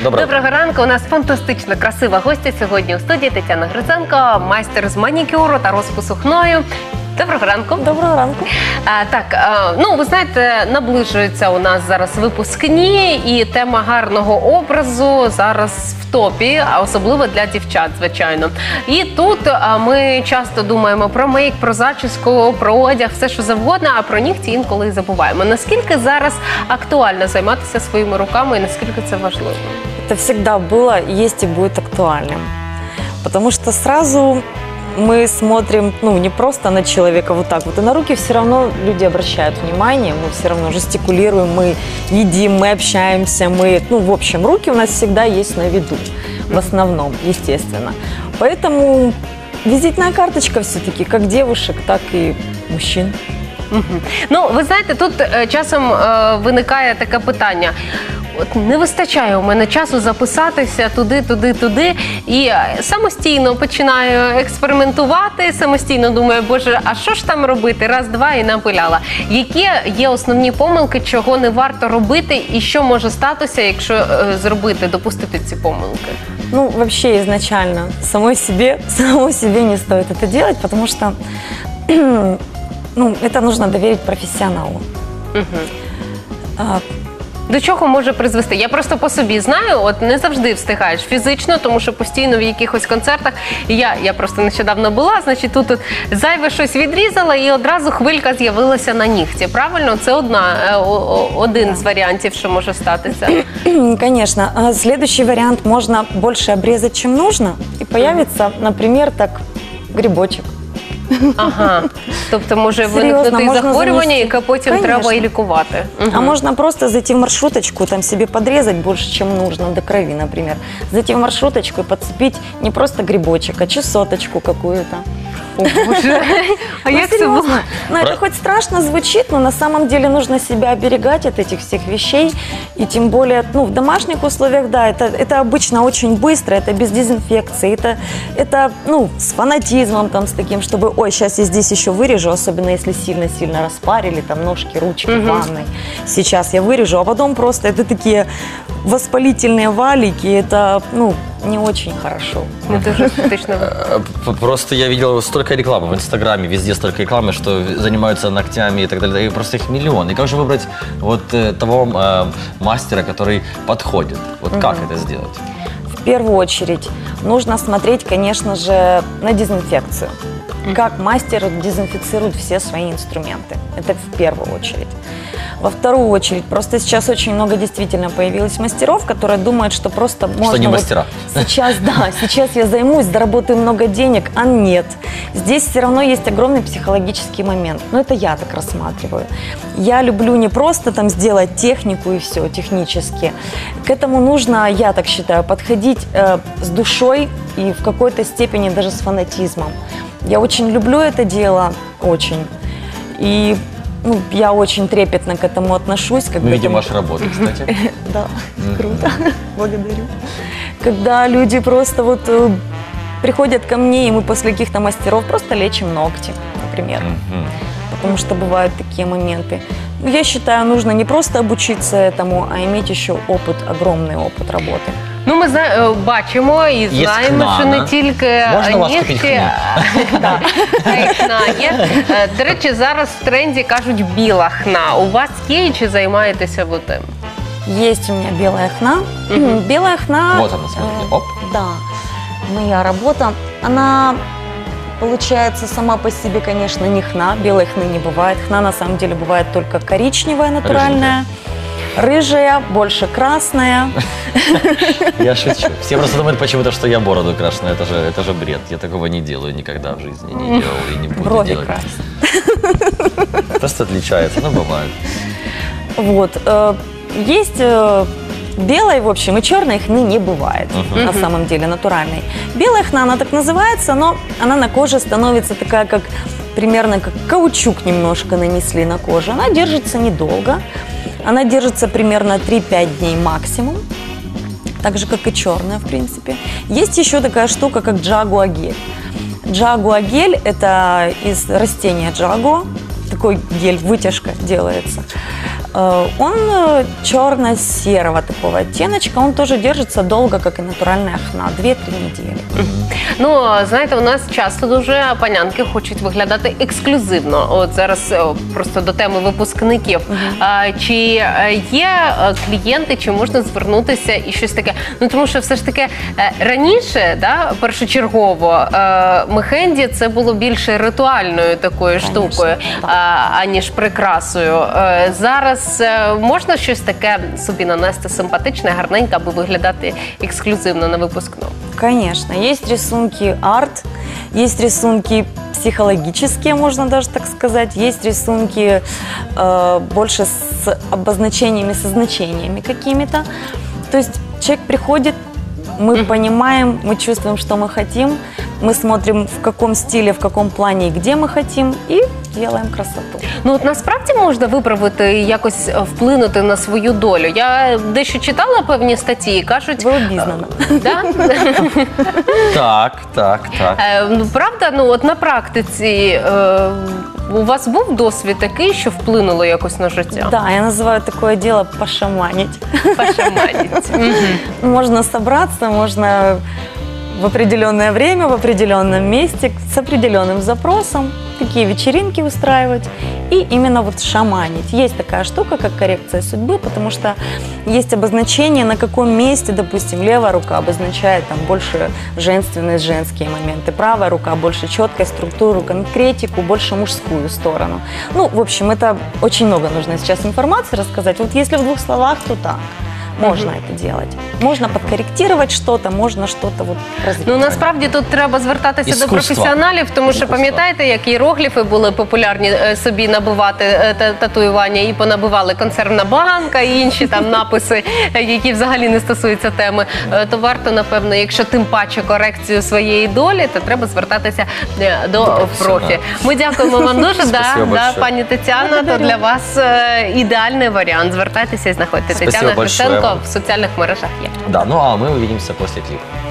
Доброго ранку. У нас фантастично красива гостя сьогодні у студії Тетяна Гриценко, майстер з манікюру та розпису хною. Доброго ранку. Доброго ранку. Ви знаєте, наближуються у нас зараз випускні, і тема гарного образу зараз в топі, а особливо для дівчат, звичайно. І тут ми часто думаємо про мейк, про зачіску, про одяг, все що завгодно, а про нігті інколи і забуваємо. Наскільки зараз актуально займатися своїми руками і наскільки це важливо? Это всегда было, есть и будет актуальным. Потому что сразу мы смотрим, не просто на человека вот так вот, и на руки все равно люди обращают внимание, мы все равно жестикулируем, мы едим, мы общаемся, в общем, руки у нас всегда есть на виду, в основном, естественно. Поэтому визитная карточка все-таки как девушек, так и мужчин. Ви знаєте, тут часом виникає таке питання. От не вистачає у мене часу записатися туди, і самостійно починаю експериментувати, самостійно думаю, боже, а що ж там робити? Раз, два і напиляла. Які є основні помилки, чого не варто робити і що може статися, якщо допустити ці помилки? Вообще изначально самой себе не стоит это делать, потому что это нужно доверить профессионалу. До чого може призвести? Я просто по собі знаю, от не завжди встигаєш фізично, тому що постійно в якихось концертах, я просто нещодавно була, значить тут зайве щось відрізала і одразу хвилька з'явилася на нігті. Правильно? Це один з варіантів, що може статися. Конечно. Следующий вариант: можно больше обрезать, чем нужно, и появится, например, так, грибочек. Ага, тобто може виникнути захворювання, яке потім треба і лікувати. А можно просто зайти в маршруточку, там себе подрезать больше, чем нужно, до крови, например. Зайти в маршруточку и подцепить не просто грибочек, а чесоточку какую-то. О, Боже. А як це було? Это хоть страшно звучит, но на самом деле нужно себя оберегать от этих всех вещей. И тем более, в домашних условиях, да, это обычно очень быстро, это без дезинфекции, это с фанатизмом, с таким, чтобы, ой, сейчас я здесь еще вырежу, особенно если сильно-сильно распарили, ножки, ручки в ванной. Сейчас я вырежу, а потом просто это такие воспалительные валики, это, не очень хорошо. Не дуже эстетично. Просто я видел столько рекламы в Инстаграме, везде столько рекламы, что занимаются ногтями и так далее. И просто их миллион. И как же выбрать того мастера, который подходит? Как это сделать? В первую очередь нужно смотреть, конечно же, на дезинфекцию. Как мастер дезинфицирует все свои инструменты. Это в первую очередь. Во вторую очередь, просто сейчас очень много действительно появилось мастеров, которые думают, что просто можно... Что не мастера. Сейчас я займусь, заработаю много денег, а нет. Здесь все равно есть огромный психологический момент. Это я так рассматриваю. Я люблю не просто сделать технику и все, технически. К этому нужно, я так считаю, подходить с душой и в какой-то степени даже с фанатизмом. Я очень люблю это дело, очень. И я очень трепетно к этому отношусь. Мы видим вашу работу, кстати. Да, круто, благодарю. Когда люди просто приходят ко мне, и мы после каких-то мастеров просто лечим ногти, например. Потому что бывают такие моменты. Я считаю, нужно не просто обучиться этому, а иметь еще опыт, огромный опыт работы. Ми бачимо і знаємо, що не тільки нігті, хна є. До речі, зараз в тренді кажуть біла хна. У вас є чи займаєтеся ви тим? Есть у меня белая хна. Белая хна... Вот она, смотрите. Оп. Да, моя работа. Она получается сама по себе, конечно, не хна. Белой хны не бывает. Хна на самом деле бывает только коричневая, натуральная. Рыжая, больше красная. Я шучу. Все просто думают почему-то, что я бороду крашеную. Это же бред. Я такого не делаю никогда в жизни. Не делал и не буду Брови делать. красные. Просто отличается, бывает. Есть белой, в общем, и черной хны не бывает, на самом деле, натуральной. Белая хна, она так называется, но она на коже становится такая, примерно как каучук немножко нанесли на кожу. Она держится недолго. Она держится примерно 3-5 дней максимум, так же, как и черная, в принципе. Есть еще такая штука, как джагуа-гель. Джагуа-гель – это из растения джагуа, такой гель, вытяжка делается. Он черно-серого такого оттеночка, он тоже держится долго, как и натуральная хна, 2-3 недели. Ну, знаєте, у нас часто дуже панянки хочуть виглядати ексклюзивно. От зараз просто до теми випускників. Чи є клієнти, чи можна звернутися і щось таке? Ну, тому що все ж таки раніше, да, першочергово, мехенді це було більше ритуальною такою штукою, аніж прикрасою. Зараз можна щось таке собі нанести симпатичне, гарненьке, аби виглядати ексклюзивно на випускну? Конечно, есть рисунки арт, есть рисунки психологические, можно даже так сказать, есть рисунки больше с обозначениями, со значениями какими-то. То есть человек приходит, мы понимаем, мы чувствуем, что мы хотим, мы смотрим, в каком стиле, в каком плане и где мы хотим, и делаем красоту. Ну от насправді можна виправити, якось вплинути на свою долю. Я дещо читала певні статті і кажуть... Ви обізнана. Да? Так. Ну, правда, ну от на практиці у вас був досвід такий, що вплинуло якось на життя? Да, я называю такое дело пошаманить. Пошаманить. Можно собраться, можно в определенное время, в определенном месте, с определенным запросом, такие вечеринки устраивать и именно вот шаманить. Есть такая штука, как коррекция судьбы, потому что есть обозначение, на каком месте, допустим, левая рука обозначает там больше женственность, женские моменты, правая рука больше четкость, структуру, конкретику, больше мужскую сторону. Ну, в общем, это очень много нужно сейчас информации рассказать. Вот если в 2 словах, то так. Можно это делать. Можно подкорректировать что-то, можно что-то вот развить. Ну, насправді тут треба звертатися Іскусство. до професіоналів, тому що пам'ятаєте, як іерогліфи були популярні собі набивати татуювання і понабивали консервна банка і інші там написи, які взагалі не стосуються теми, то варто, напевно, якщо тим паче корекцію своєї долі, то треба звертатися до профі. Ми дякуємо вам дуже, пані Тетяна, то для вас ідеальний варіант. Звертайтеся і знаходьте. Тетяна Христенко в соціальних мережах є. Да, ну а мы увидимся после клипа.